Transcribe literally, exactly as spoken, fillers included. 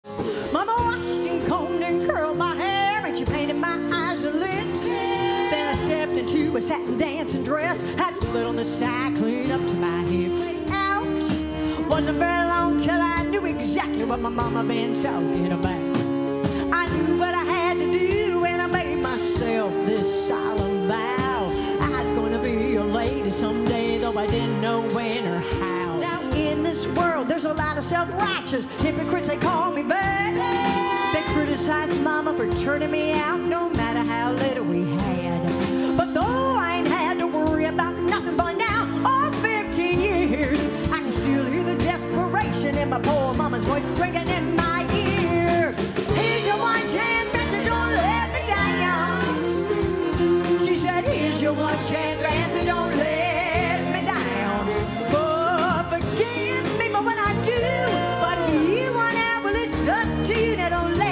Mama washed and combed and curled my hair, and she painted my eyes and lips. Then I stepped into a satin dancing dress, had a split on the side, clean up to my hips. Ouch! Wasn't very long till I knew exactly what my mama been talking about. I knew what I had to do, and I made myself this solemn vow. I was gonna be a lady someday, though I didn't know when or how. Now in this world, there's a lot of self-righteous hypocrites, they call me back. They criticized mama for turning me out, no matter how little we had. But though I ain't had to worry about nothing by now, all fifteen years, I can still hear the desperation in my poor mama's voice ringing in my ear. Here's your one chance, Francis, don't let me down. She said, here's your one chance, Francis, don't let me down. Oh, forgive me for what I do, but you want out, well, it's up to you. Now don't let